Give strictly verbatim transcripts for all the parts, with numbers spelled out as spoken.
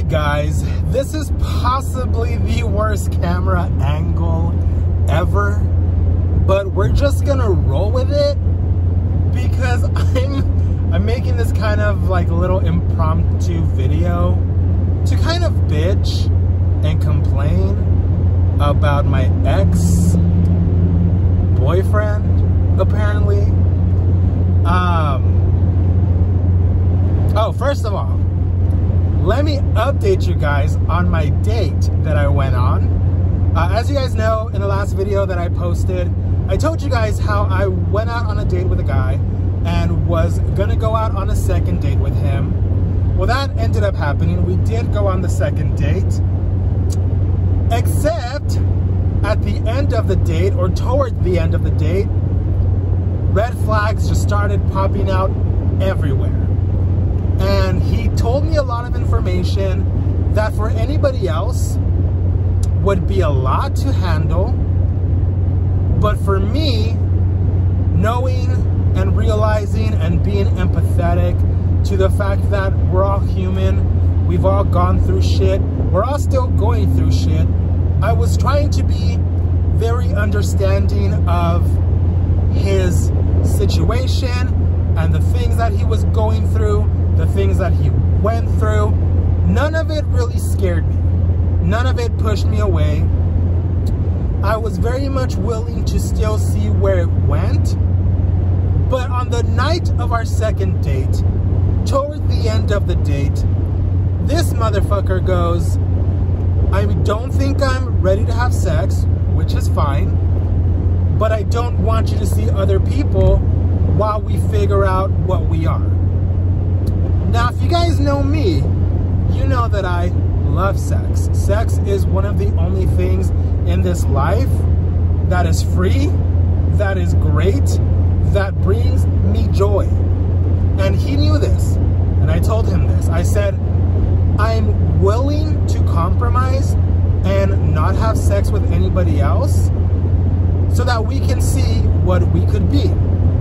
guys, this is possibly the worst camera angle ever, but we're just gonna roll with it because I'm I'm making this kind of like little impromptu video to kind of bitch and complain about my ex boyfriend, apparently. Um oh, first of all, let me update you guys on my date that I went on. Uh, as you guys know, in the last video that I posted, I told you guys how I went out on a date with a guy and was gonna go out on a second date with him. Well, that ended up happening. We did go on the second date, except at the end of the date, or toward the end of the date, red flags just started popping out everywhere. And he told me a lot of information that for anybody else would be a lot to handle. But for me, knowing and realizing and being empathetic to the fact that we're all human, we've all gone through shit, we're all still going through shit, I was trying to be very understanding of his situation and the things that he was going through, the things that he went through. None of it really scared me. None of it pushed me away. I was very much willing to still see where it went. But on the night of our second date, toward the end of the date, this motherfucker goes, I don't think I'm ready to have sex, which is fine, but I don't want you to see other people while we figure out what we are. Now, if you guys know me, you know that I love sex. Sex is one of the only things in this life that is free, that is great, that brings me joy. And he knew this, and I told him this. I said, I'm willing to compromise and not have sex with anybody else so that we can see what we could be.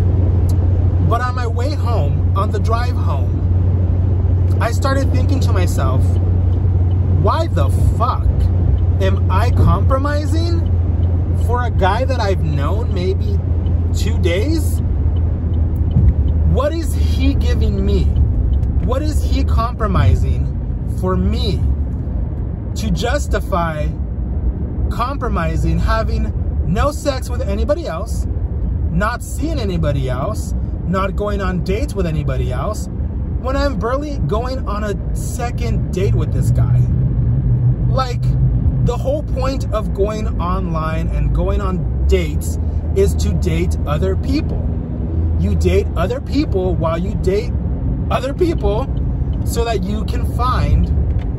But on my way home, on the drive home, I started thinking to myself, why the fuck am I compromising for a guy that I've known maybe two days? What is he giving me? What is he compromising for me to justify compromising having no sex with anybody else, not seeing anybody else, not going on dates with anybody else, when I'm barely going on a second date with this guy? Like, the whole point of going online and going on dates is to date other people. You date other people while you date other people so that you can find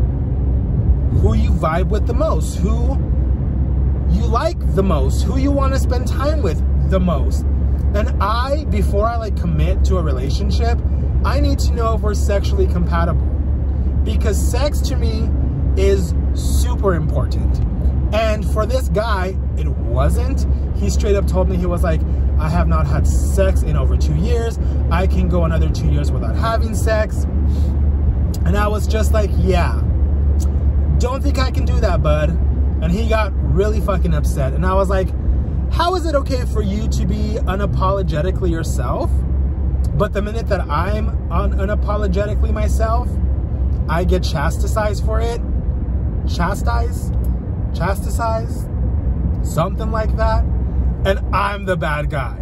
who you vibe with the most, who you like the most, who you want to spend time with the most. And I, before I like commit to a relationship, I need to know if we're sexually compatible, because sex to me is super important. And for this guy, it wasn't. He straight up told me, he was like, I have not had sex in over two years. I can go another two years without having sex. And I was just like, yeah, don't think I can do that, bud. And he got really fucking upset. And I was like, how is it okay for you to be unapologetically yourself, but the minute that I'm un unapologetically myself, I get chastised for it? Chastised? Chastised? Something like that? And I'm the bad guy.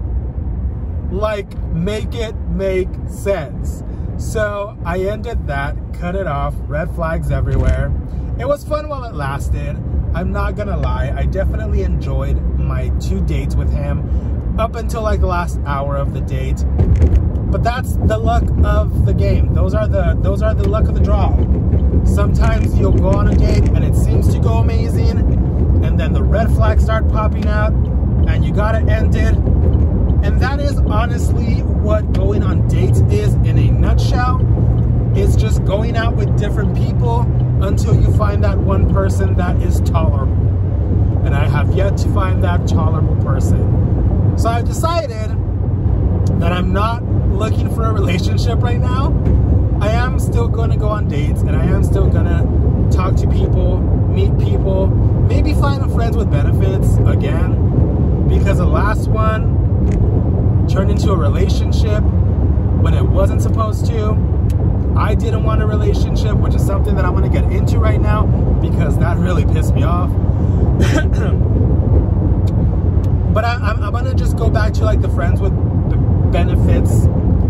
Like, make it make sense. So I ended that, cut it off, red flags everywhere. It was fun while it lasted. I'm not gonna lie, I definitely enjoyed my two dates with him up until like the last hour of the date. But that's the luck of the game. Those are the those are the luck of the draw. Sometimes you'll go on a date and it seems to go amazing, and then the red flags start popping out and you gotta end it. And that is honestly what going on dates is in a nutshell. It's just going out with different people until you find that one person that is tolerable. And I have yet to find that tolerable person. So I've decided that I'm not looking for a relationship right now. I am still going to go on dates, and I am still going to talk to people, meet people, maybe find friends with benefits again, because the last one turned into a relationship when it wasn't supposed to. I didn't want a relationship, which is something that I want to get into right now, because that really pissed me off. But I, I'm, I'm going to just go back to like the friends with benefits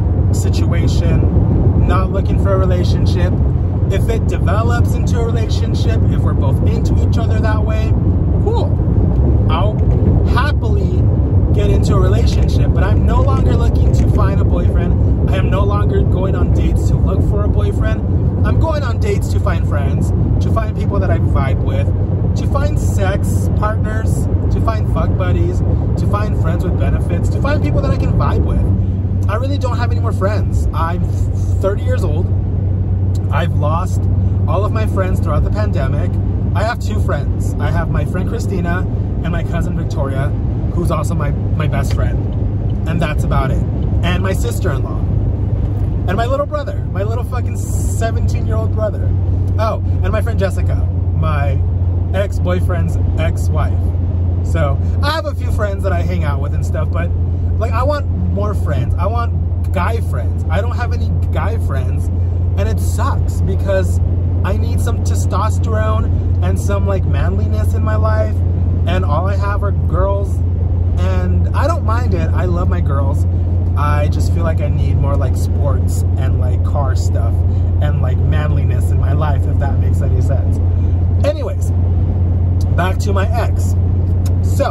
situation, not looking for a relationship. If it develops into a relationship, if we're both into each other that way, cool. I'll happily get into a relationship, but I'm no longer looking to find a boyfriend. I am no longer going on dates to look for a boyfriend. I'm going on dates to find friends, to find people that I vibe with, to find sex partners, to find fuck buddies, to find friends with benefits, to find people that I can vibe with. I really don't have any more friends. I'm thirty years old. I've lost all of my friends throughout the pandemic. I have two friends. I have my friend Christina and my cousin Victoria, who's also my, my best friend. And that's about it. And my sister-in-law. And my little brother. My little fucking seventeen-year-old brother. Oh, and my friend Jessica, my ex-boyfriend's ex-wife. So I have a few friends that I hang out with and stuff, but like I want more friends. I want guy friends. I don't have any guy friends, and it sucks because I need some testosterone and some like manliness in my life, and all I have are girls, and I don't mind it. I love my girls. I just feel like I need more like sports and like car stuff and like manliness in my life, if that makes any sense. Anyways, back to my ex. So,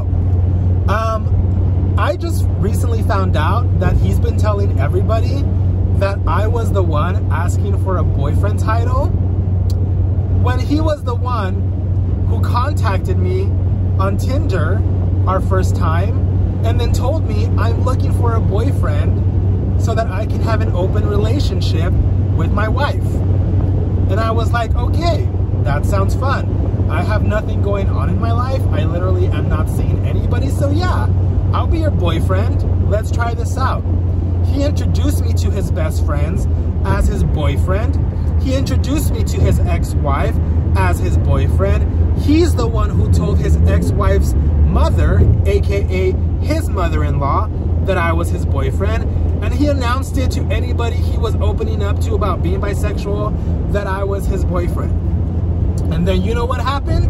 um, I just recently found out that he's been telling everybody that I was the one asking for a boyfriend title, when he was the one who contacted me on Tinder our first time and then told me I'm looking for a boyfriend so that I can have an open relationship with my wife. And I was like, okay, that sounds fun. I have nothing going on in my life. I literally am not seeing anybody, so yeah, I'll be your boyfriend. Let's try this out. He introduced me to his best friends as his boyfriend. He introduced me to his ex-wife as his boyfriend. He's the one who told his ex-wife's mother, aka his mother-in-law, that I was his boyfriend. And he announced it to anybody he was opening up to about being bisexual, that I was his boyfriend. And then you know what happened?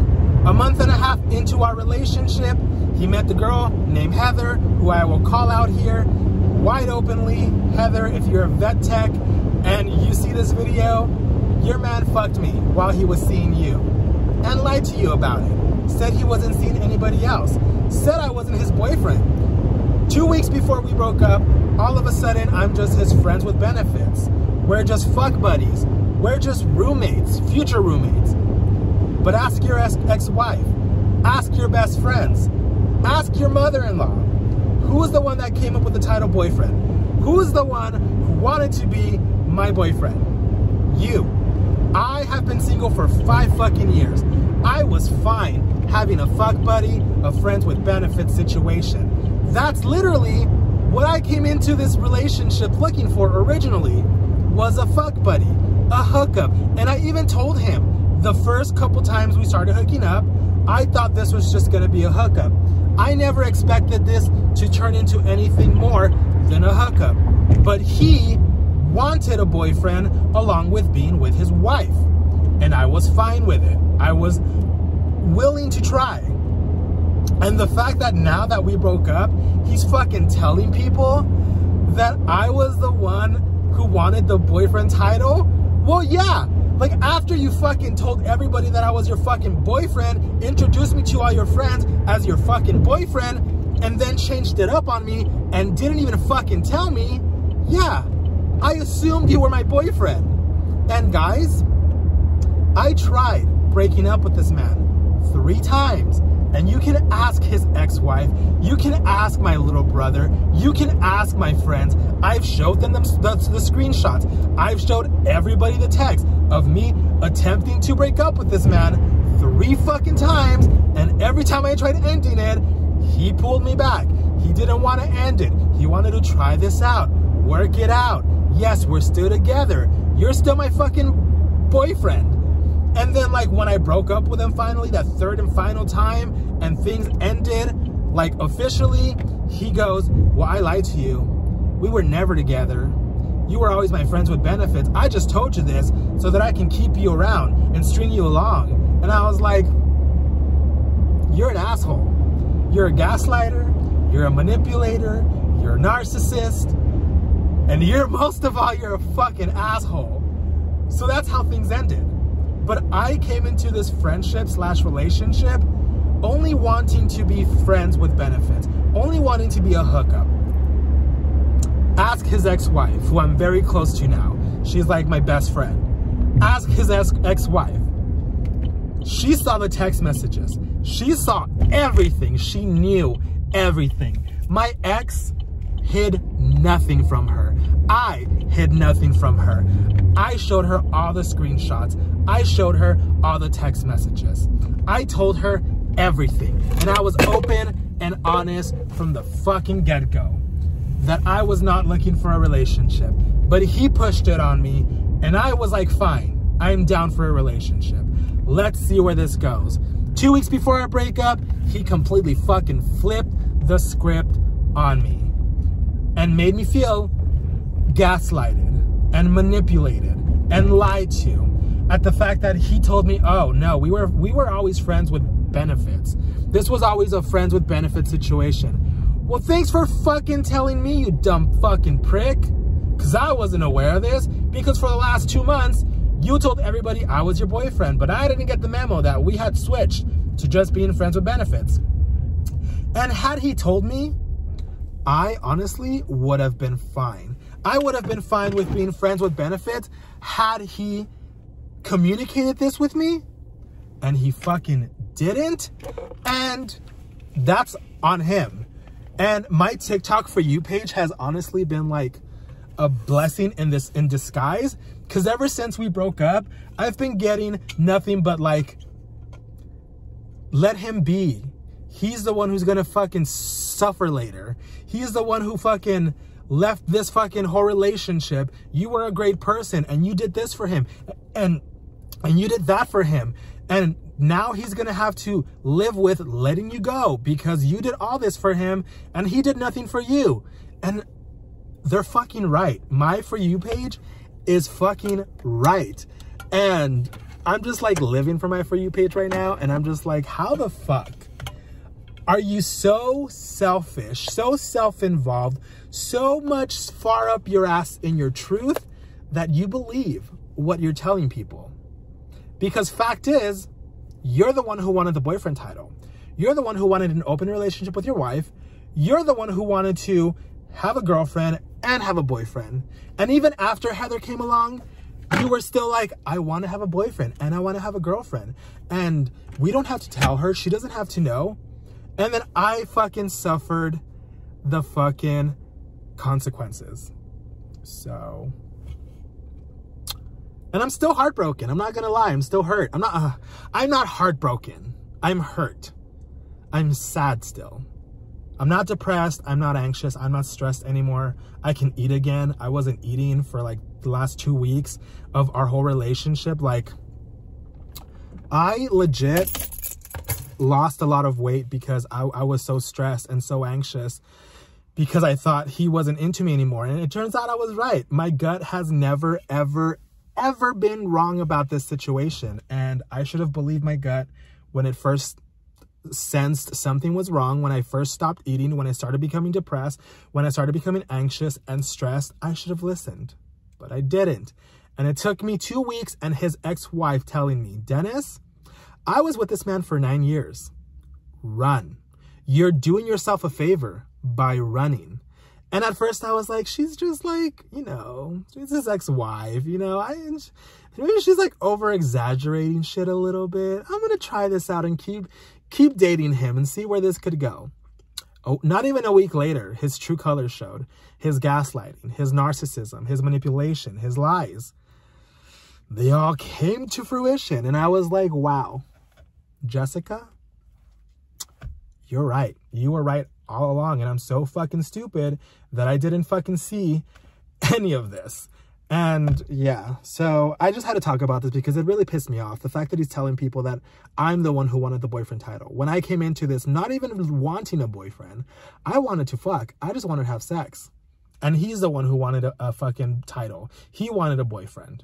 A month and a half into our relationship, he met the girl named Heather, who I will call out here wide openly. Heather, if you're a vet tech and you see this video, your man fucked me while he was seeing you and lied to you about it. Said he wasn't seeing anybody else. Said I wasn't his boyfriend. Two weeks before we broke up, all of a sudden I'm just his friends with benefits. We're just fuck buddies. We're just roommates, future roommates. But ask your ex-wife, ask your best friends, ask your mother-in-law. Who's the one that came up with the title boyfriend? Who's the one who wanted to be my boyfriend? You. I have been single for five fucking years. I was fine having a fuck buddy, a friends with benefits situation. That's literally what I came into this relationship looking for originally, was a fuck buddy, a hookup. And I even told him the first couple times we started hooking up, I thought this was just gonna be a hookup. I never expected this to turn into anything more than a hookup. But he wanted a boyfriend along with being with his wife. And I was fine with it. I was willing to try. And the fact that now that we broke up, he's fucking telling people that I was the one who wanted the boyfriend title? Well, yeah. Like, after you fucking told everybody that I was your fucking boyfriend, introduced me to all your friends as your fucking boyfriend, and then changed it up on me and didn't even fucking tell me, yeah, I assumed you were my boyfriend. And guys, I tried breaking up with this man three times. And you can ask his ex-wife, you can ask my little brother, you can ask my friends. I've showed them the, the, the screenshots. I've showed everybody the text of me attempting to break up with this man three fucking times. And every time I tried ending it, he pulled me back. He didn't want to end it. He wanted to try this out, work it out. Yes, we're still together. you're still my fucking boyfriend. And then, like, when I broke up with him finally, that third and final time, and things ended, like, officially, he goes, well, I lied to you. We were never together. You were always my friends with benefits. I just told you this so that I can keep you around and string you along. And I was like, you're an asshole. You're a gaslighter. You're a manipulator. You're a narcissist. And you're, most of all, you're a fucking asshole. So that's how things ended. But I came into this friendship slash relationship only wanting to be friends with benefits, only wanting to be a hookup. Ask his ex-wife, who I'm very close to now. She's like my best friend. Ask his ex-wife. She saw the text messages. She saw everything. She knew everything. My ex hid nothing from her. I hid nothing from her. I showed her all the screenshots. I showed her all the text messages. I told her everything. And I was open and honest from the fucking get-go that I was not looking for a relationship. But he pushed it on me, and I was like, fine, I'm down for a relationship. Let's see where this goes. Two weeks before our breakup, he completely fucking flipped the script on me and made me feel gaslighted and manipulated and lied to at the fact that he told me, oh no, we were we were always friends with benefits. This was always a friends with benefits situation. Well, thanks for fucking telling me, you dumb fucking prick, because I wasn't aware of this, because for the last two months, you told everybody I was your boyfriend, but I didn't get the memo that we had switched to just being friends with benefits. And had he told me, I honestly would have been fine. I would have been fine with being friends with benefits had he communicated this with me, and he fucking didn't, and that's on him. And my TikTok For You page has honestly been like a blessing in this in disguise, because ever since we broke up, I've been getting nothing but like, let him be. He's the one who's gonna fucking suffer later. He's the one who fucking left this fucking whole relationship. You were a great person and you did this for him, and and you did that for him, and now he's gonna have to live with letting you go because you did all this for him and he did nothing for you. And they're fucking right. My For You page is fucking right. And I'm just like living for my For You page right now, and I'm just like, how the fuck are you so selfish, so self-involved, so much far up your ass in your truth that you believe what you're telling people? Because fact is, you're the one who wanted the boyfriend title. You're the one who wanted an open relationship with your wife. You're the one who wanted to have a girlfriend and have a boyfriend. And even after Heather came along, you were still like, I want to have a boyfriend and I want to have a girlfriend. And we don't have to tell her. She doesn't have to know. And then I fucking suffered the fucking consequences. So... and I'm still heartbroken. I'm not gonna lie. I'm still hurt. I'm not, uh, I'm not heartbroken. I'm hurt. I'm sad still. I'm not depressed. I'm not anxious. I'm not stressed anymore. I can eat again. I wasn't eating for like the last two weeks of our whole relationship. Like, I legit lost a lot of weight because I, I was so stressed and so anxious because I thought he wasn't into me anymore. And it turns out I was right. My gut has never, ever, ever been wrong about this situation, and I should have believed my gut when it first sensed something was wrong, when I first stopped eating, when I started becoming depressed, when I started becoming anxious and stressed. I should have listened, but I didn't. And it took me two weeks and his ex-wife telling me, Dennis, I was with this man for nine years. Run. You're doing yourself a favor by running. And at first I was like, she's just like, you know, she's his ex-wife, you know, I, maybe she's like over-exaggerating shit a little bit. I'm going to try this out and keep, keep dating him and see where this could go. Oh, not even a week later, his true colors showed. His gaslighting, his narcissism, his manipulation, his lies. They all came to fruition. And I was like, wow, Jessica, you're right. You were right all along, and I'm so fucking stupid that I didn't fucking see any of this. And yeah, so I just had to talk about this because it really pissed me off. The fact that he's telling people that I'm the one who wanted the boyfriend title. When I came into this, not even wanting a boyfriend, I wanted to fuck. I just wanted to have sex. And he's the one who wanted a, a fucking title. He wanted a boyfriend.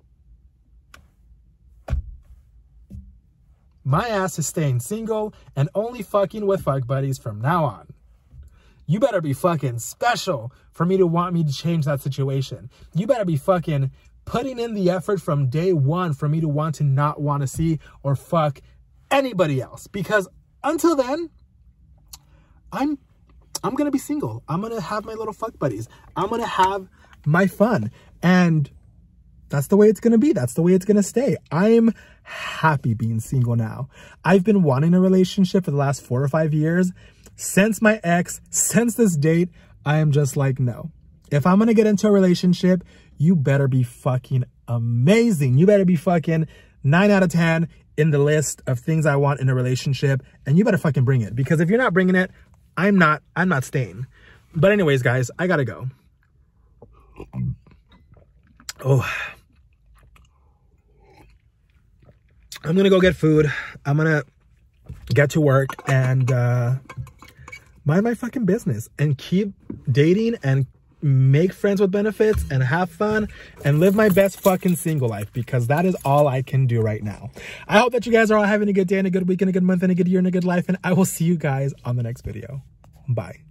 My ass is staying single and only fucking with fuck buddies from now on. You better be fucking special for me to want me to change that situation. You better be fucking putting in the effort from day one for me to want to not want to see or fuck anybody else. Because until then, I'm I'm going to be single. I'm going to have my little fuck buddies. I'm going to have my fun. And that's the way it's going to be. That's the way it's going to stay. I'm happy being single now. I've been wanting a relationship for the last four or five years. Since my ex, since this date, I am just like, no. If I'm going to get into a relationship, you better be fucking amazing. You better be fucking nine out of ten in the list of things I want in a relationship. And you better fucking bring it. Because if you're not bringing it, I'm not, I'm not staying. But anyways, guys, I gotta go. Oh. I'm gonna go get food. I'm gonna get to work and uh, mind my fucking business and keep dating and make friends with benefits and have fun and live my best fucking single life, because that is all I can do right now. I hope that you guys are all having a good day and a good week and a good month and a good year and a good life, and I will see you guys on the next video. Bye.